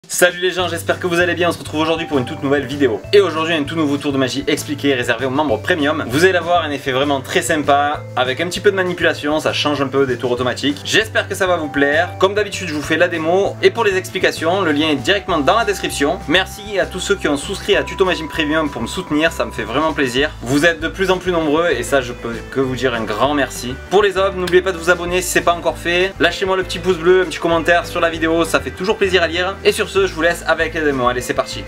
Salut les gens, j'espère que vous allez bien, on se retrouve aujourd'hui pour une toute nouvelle vidéo. Et aujourd'hui un tout nouveau tour de magie expliqué réservé aux membres premium. Vous allez avoir un effet vraiment très sympa, avec un petit peu de manipulation, ça change un peu des tours automatiques. J'espère que ça va vous plaire. Comme d'habitude je vous fais la démo, et pour les explications, le lien est directement dans la description. Merci à tous ceux qui ont souscrit à Tuto Magie Premium pour me soutenir, ça me fait vraiment plaisir. Vous êtes de plus en plus nombreux et ça je peux que vous dire un grand merci. Pour les autres, n'oubliez pas de vous abonner si c'est pas encore fait. Lâchez-moi le petit pouce bleu, un petit commentaire sur la vidéo, ça fait toujours plaisir à lire. Et sur ce, je vous laisse avec les démos. Allez, c'est parti.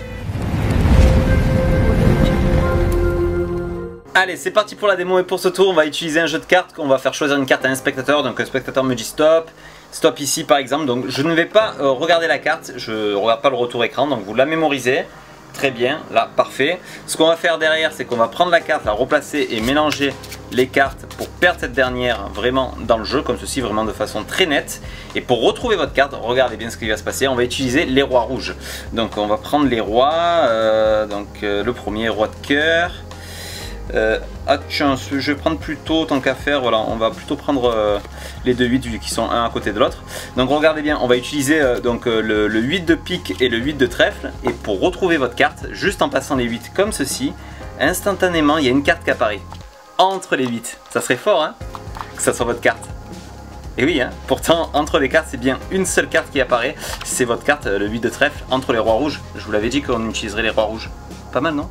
Allez, c'est parti pour la démo et pour ce tour, on va utiliser un jeu de cartes. On va faire choisir une carte à un spectateur. Donc un spectateur me dit stop. Stop ici par exemple. Donc je ne vais pas regarder la carte. Je ne regarde pas le retour écran. Donc vous la mémorisez. Très bien, là, parfait. Ce qu'on va faire derrière, c'est qu'on va prendre la carte, la replacer et mélanger les cartes pour perdre cette dernière vraiment dans le jeu, comme ceci, vraiment de façon très nette. Et pour retrouver votre carte, regardez bien ce qui va se passer, on va utiliser les rois rouges. Donc on va prendre les rois, le premier roi de cœur. Tiens, je vais prendre plutôt, tant qu'à faire, voilà, on va plutôt prendre les deux 8 qui sont un à côté de l'autre. Donc regardez bien, on va utiliser le 8 de pique et le 8 de trèfle. Et pour retrouver votre carte, juste en passant les 8 comme ceci, instantanément il y a une carte qui apparaît entre les 8. Ça serait fort hein, que ça soit votre carte. Et oui, hein, pourtant entre les cartes c'est bien une seule carte qui apparaît. C'est votre carte, le 8 de trèfle, entre les rois rouges. Je vous l'avais dit qu'on utiliserait les rois rouges. Pas mal non ?